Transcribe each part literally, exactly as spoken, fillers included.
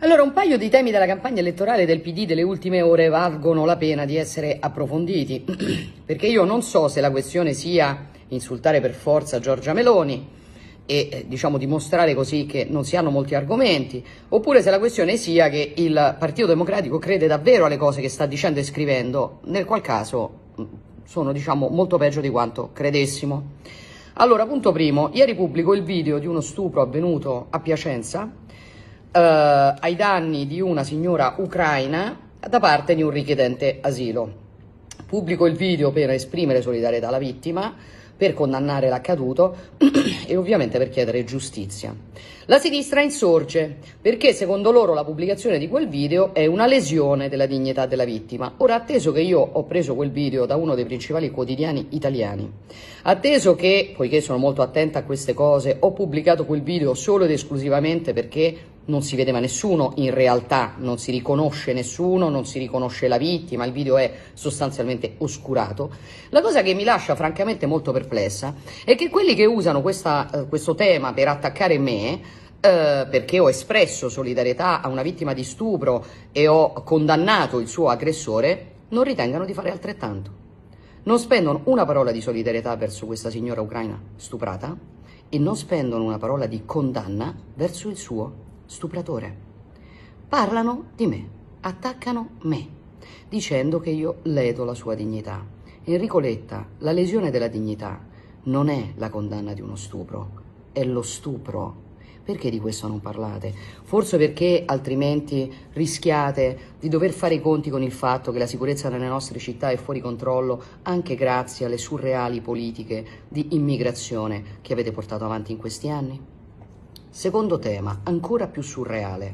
Allora, un paio di temi della campagna elettorale del P D delle ultime ore valgono la pena di essere approfonditi, perché io non so se la questione sia insultare per forza Giorgia Meloni e eh, diciamo dimostrare così che non si hanno molti argomenti, oppure se la questione sia che il Partito Democratico crede davvero alle cose che sta dicendo e scrivendo, nel qual caso sono diciamo molto peggio di quanto credessimo. Allora, punto primo, ieri pubblico il video di uno stupro avvenuto a Piacenza Uh, ai danni di una signora ucraina da parte di un richiedente asilo. Pubblico il video per esprimere solidarietà alla vittima, per condannare l'accaduto e ovviamente per chiedere giustizia. La sinistra insorge perché secondo loro la pubblicazione di quel video è una lesione della dignità della vittima. Ora, atteso che io ho preso quel video da uno dei principali quotidiani italiani, atteso che, poiché sono molto attenta a queste cose, ho pubblicato quel video solo ed esclusivamente perché non si vedeva nessuno, in realtà non si riconosce nessuno, non si riconosce la vittima, il video è sostanzialmente oscurato. La cosa che mi lascia francamente molto perplessa è che quelli che usano questa, eh, questo tema per attaccare me, eh, perché ho espresso solidarietà a una vittima di stupro e ho condannato il suo aggressore, non ritengano di fare altrettanto. Non spendono una parola di solidarietà verso questa signora ucraina stuprata e non spendono una parola di condanna verso il suo stupratore. Parlano di me, attaccano me, dicendo che io ledo la sua dignità. Enrico Letta, la lesione della dignità non è la condanna di uno stupro, è lo stupro. Perché di questo non parlate? Forse perché altrimenti rischiate di dover fare i conti con il fatto che la sicurezza nelle nostre città è fuori controllo anche grazie alle surreali politiche di immigrazione che avete portato avanti in questi anni? Secondo tema, ancora più surreale.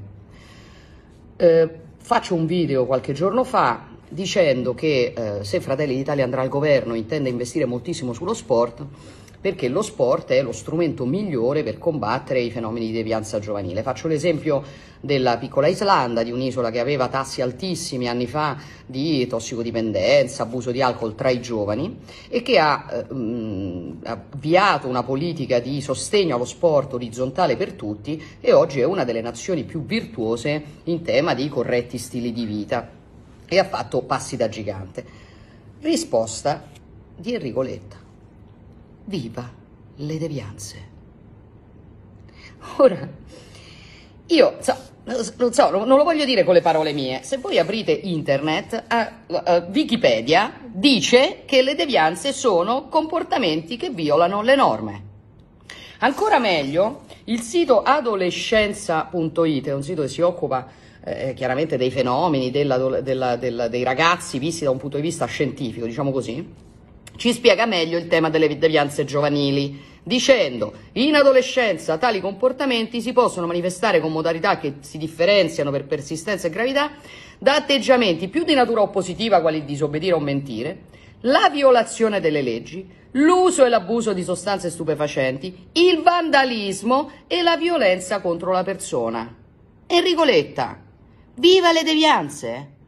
Eh, faccio un video qualche giorno fa dicendo che eh, se Fratelli d'Italia andrà al governo intende investire moltissimo sullo sport, perché lo sport è lo strumento migliore per combattere i fenomeni di devianza giovanile. Faccio l'esempio della piccola Islanda, di un'isola che aveva tassi altissimi anni fa di tossicodipendenza, abuso di alcol tra i giovani e che ha eh, mh, avviato una politica di sostegno allo sport orizzontale per tutti e oggi è una delle nazioni più virtuose in tema di corretti stili di vita e ha fatto passi da gigante. Risposta di Enrico Letta: viva le devianze. Ora, io so, non so, non lo voglio dire con le parole mie, se voi aprite internet, uh, uh, Wikipedia dice che le devianze sono comportamenti che violano le norme. Ancora meglio, il sito adolescenza punto it è un sito che si occupa eh, chiaramente dei fenomeni della, della, della, dei ragazzi visti da un punto di vista scientifico, diciamo così, ci spiega meglio il tema delle devianze giovanili, dicendo: in adolescenza tali comportamenti si possono manifestare con modalità che si differenziano per persistenza e gravità da atteggiamenti più di natura oppositiva, quali il disobbedire o mentire, la violazione delle leggi, l'uso e l'abuso di sostanze stupefacenti, il vandalismo e la violenza contro la persona. Enrico Letta, viva le devianze!